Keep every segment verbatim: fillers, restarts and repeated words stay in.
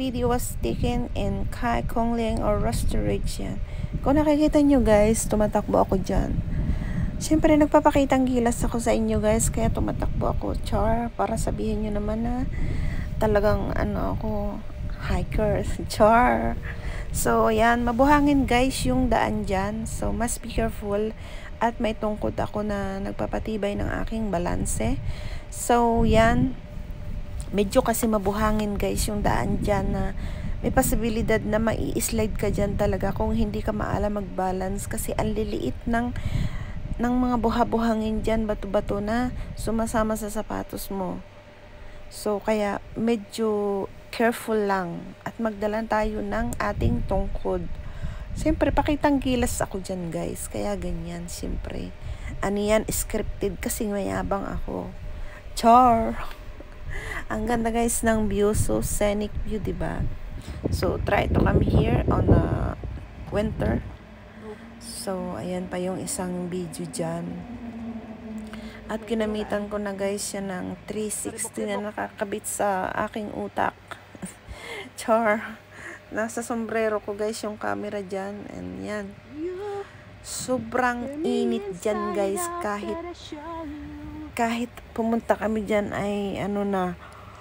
video was taken in Kai Kongling or Rusтерage yan. Kung nakikita nyo guys, tumatakbo ako dyan. Siyempre, nagpapakitang gilas ako sa inyo guys, kaya tumatakbo ako. Char, para sabihin nyo naman na talagang ano ako, hikers. Char. So, yan, mabuhangin guys yung daan dyan. So, mas be careful. At may tungkod ako na nagpapatibay ng aking balanse. So, yan. Medyo kasi mabuhangin guys yung daan dyan na may posibilidad na mai-slide ka dyan talaga kung hindi ka maalam mag-balance kasi ang liliit ng, ng mga buha-buhangin dyan, bato-bato na sumasama sa sapatos mo. So, kaya medyo careful lang at magdalan tayo ng ating tungkod. Siyempre, pakitang gilas ako dyan guys, kaya ganyan, siyempre. Ano yan, scripted kasi mayabang ako. Char! Ang ganda guys ng view, so scenic view, diba? So, try to come here on a winter. So, ayan pa yung isang video dyan. At ginamitan ko na guys yan ng three sixty na nakakabit sa aking utak. Char! Nasa sombrero ko guys yung camera dyan. And yan. Sobrang init dyan guys. Kahit kahit pumunta kami dyan ay ano na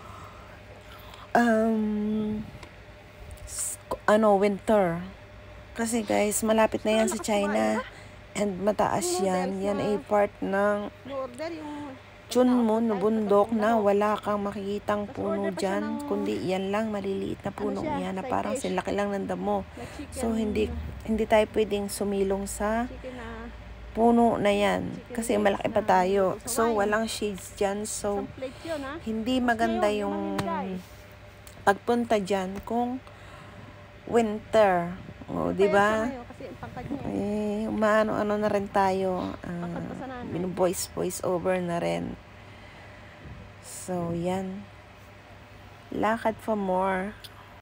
um, ano winter kasi guys malapit na yan sa China and mataas yan. Yan ay part ng Chunmun bundok na wala kang makikitang puno dyan kundi yan lang maliliit na puno yan na parang silaki lang ng damo. So hindi hindi tayo pwedeng sumilong sa puno na yan kasi malaki pa tayo, so walang shades dyan, so hindi maganda yung pagpunta dyan kung winter, o diba eh, umaano-ano na rin tayo, uh, binu-voice voice over na rin. So yan, lakad for more.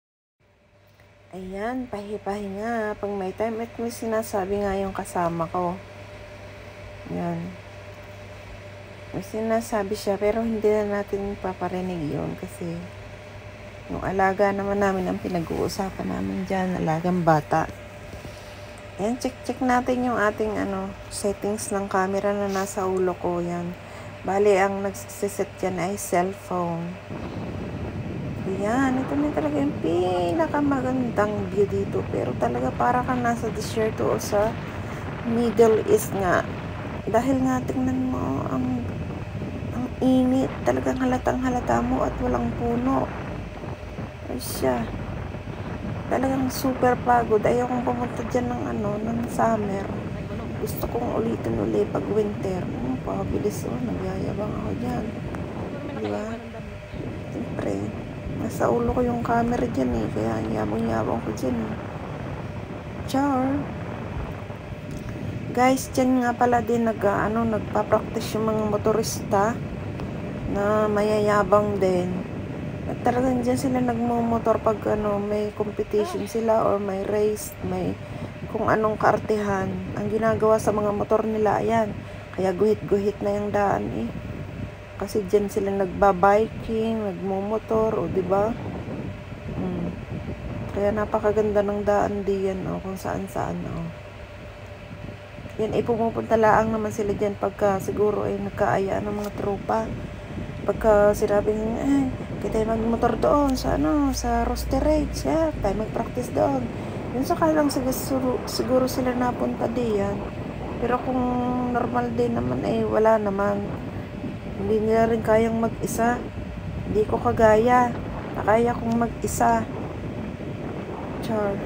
Ayan, pahi-pahinga pag may time at may sinasabi nga yung kasama ko. Yan. May sinasabi siya pero hindi na natin paparinig yun kasi yung alaga naman namin ang pinag-uusapan namin dyan, alagang bata. Ayan, check-check natin yung ating ano, settings ng camera na nasa ulo ko. Yan. Bali, ang nagsiset dyan ay cellphone. Ayan, ito na talaga yung pinakamagandang view dito. Pero talaga para kang nasa desert o sa Middle East nga. Dahil nga tingnan mo ang ang init, talagang halatang halata mo at walang puno. Ay siya, talagang super pagod. Ayaw kong pumunta dyan ng ano, ng summer. Gusto kong ulitin uli pag winter. Oh, pabilis, oh, nagyayabang ako dyan, diba? Siyempre nasa ulo ko yung camera dyan eh, kaya yabang-yabang ko dyan eh. Char! Guys, dyan nga pala din nag, ano, nagpa-practice yung mga motorista na mayayabang din. At talagang dyan sila nagmumotor pag ano, may competition sila or may race, may kung anong kaartehan. Ang ginagawa sa mga motor nila, ayan. Kaya guhit-guhit na yung daan eh. Kasi dyan sila nagbabiking, nagmumotor, o diba? Hmm. Kaya napakaganda ng daan diyan, o kung saan-saan, o. Yan ay pumupunta laang naman sila dyan pagka siguro ay nagkaaya ng mga tropa. Pagka sinabing, eh, kita tayo magmotor doon sa ano, sa Rusтерage, yeah, tayo mag-practice doon. Yun saka lang siguro, siguro sila napunta diyan. Pero kung normal din naman, eh, wala naman. Hindi nila rin kayang mag-isa. Hindi ko kagaya. Nakaya kong mag-isa. Char.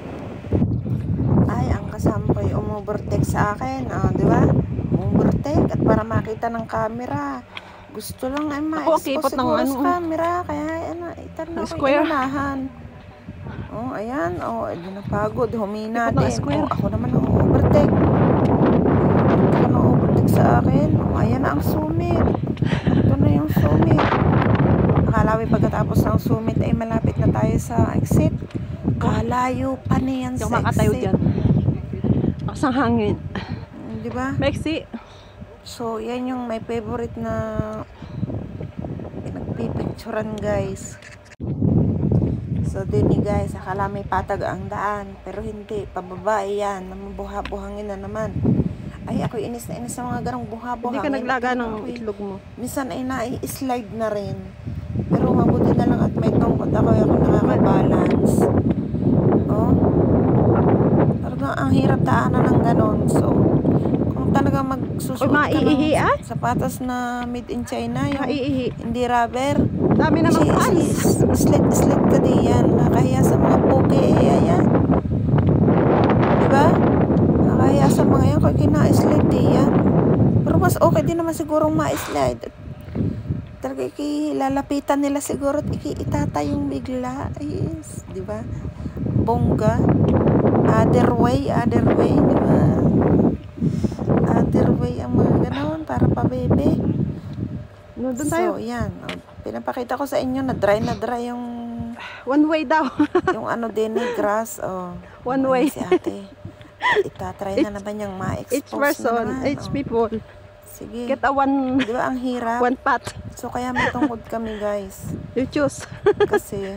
Ay, ang kasama ko yung umovertake sa akin. Ah, di ba? Umovertake at para makita ng camera. Gusto lang ay ma-expose siguro sa camera. Kaya, ano, itan na ko yung unahan. Oh, ayan. Oh, hindi na pagod. Humina din. Oh, ako naman ang overtake. Ako na overtake sa akin. Oh, ayan na ang summit. Ito na yung summit. Akala ko pagkatapos ng summit ay malapit na tayo sa exit. Kalayo pa na yan sa exit. Makatayo dyan. Aksang hangin. Diba? Mexi. So, yan yung my favorite na pinagpipicturan guys. So, din guys, akala may patag ang daan. Pero hindi, pababa yan. Buha-buhangin na naman. Ay, ako inis na inis sa mga ganong buha-buhangin. Hindi ka naglaga ng ako, itlog mo. Minsan ay na-slide na rin. Pero mabuti na lang at may tungkot ako. Ako nakakabalance. Oh. Talagang ang hirap daanan ng ganon. So, kung talaga magsusuot ka ng sapatos na made in China, yung maiihi. Hindi rubber. Dami namang fans. Slide-slide ka din yan. Nakakahiya sa mga poke. Eh, ayan. Diba? Nakakahiya sa mga yan. Kaya kina-slide din yan. Pero mas okay din naman sigurong ma-slide. Talaga ikilalapitan nila siguro at itatayong bigla. Yes. Diba? Bongga. Other way. Other way. Diba? Other way ang mga ganon. Para pa bebe. No, doon tayo. So, yan. Pinapakita ko sa inyo na dry na dry yung one way daw. yung ano din eh, grass. Oh, one way. Si ate. Itatry na naman yung ma-expose each person, na naman. each Oh. people. Sige. Get a one. Di ba ang hirap? One path. So, kaya matungkod kami guys. You choose. Kasi,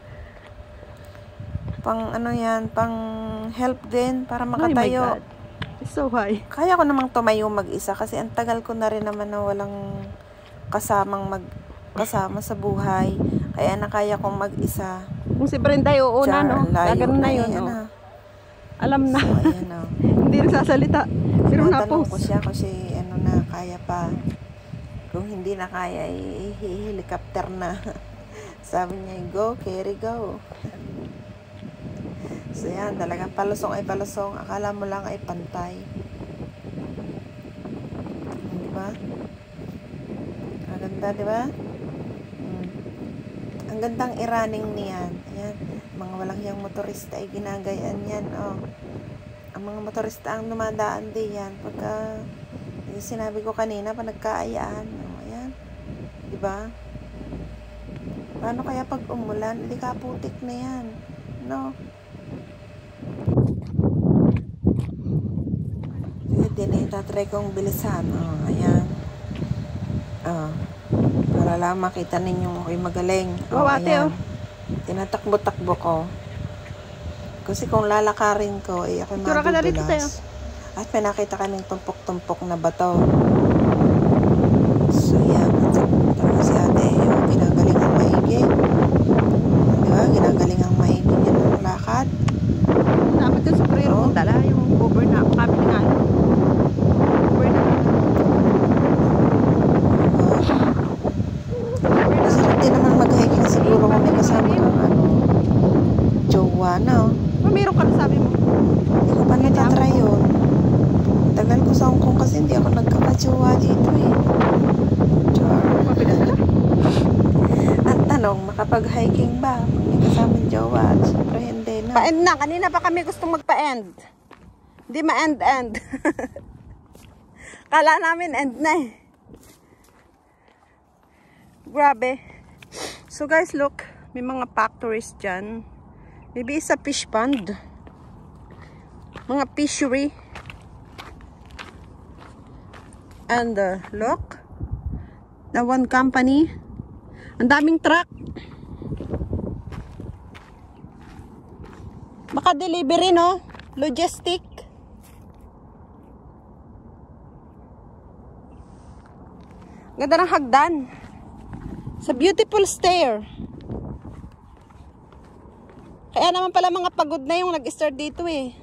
pang ano yan, pang help din para makatayo. Oh my God. It's so high. Kaya ko namang tumayo mag-isa kasi ang tagal ko na rin naman na walang kasamang mag kasama sa buhay. Kaya nakaya kong mag-isa. Kung si Brenda ay uuna, no? Gagano na yun, no? Na. Alam na. So, ayan, no? Hindi rin sasalita. Pero napost. na-post. ko siya kasi ano na, kaya pa. Kung hindi na kaya, i-helicopter na. Sabi niya, go, carry, go. So, yan. Talagang palusong ay palusong. Akala mo lang ay pantay. Diba? Maganda, diba? Ang gandang i-running niyan. Ayan. Mga walang hiyang motorista ay ginagayan yan. Oh. Ang mga motorista ang dumadaan din yan. Pagka, yung sinabi ko kanina, pa nagkaayaan. Oh, ayan. Diba? Paano kaya pag umulan? Hindi kaputik na yan. No? Hindi na itatry kong bilisan. Oh, ayan. Oh. Para lang makita ninyong ako'y magaling. Oh, ate, oh. Tinatakbo-takbo ko. Kasi kung lalakarin ko, eh, ako'y madudulas. At may nakita kaming tumpok-tumpok na bato. So, yan. Talaga si ate, yung ginagaling ang maigi. Di ba? Ginagaling ang maigi yan ang lakad. Dapat yung superior oh. Kong dala, yung cover na, kami na. Cover na. Hindi naman mag-hiking siguro kung may kasama kang ano, jowa na. Oh, meron ka na sabi mo. Hindi ko pa natatry yun. Tagal ko sa Hong Kong kasi hindi ako nagkaka-jowa dito eh. Char. Ang tanong, makapag-hiking ba? Kung may kasamang jowa, siyempre hindi na. Pa-end na. Kanina pa kami gustong magpa-end. Hindi ma-end-end. Kala namin end na eh. Grabe. So guys, look, may mga factories dyan. Maybe it's a fish pond. Mga fishery. And uh, look, the one company. Ang daming truck. Baka delivery, no? Logistic. Ganda ng hagdan. Sa beautiful stair. Kaya naman pala mga pagod na yung nag-start dito eh.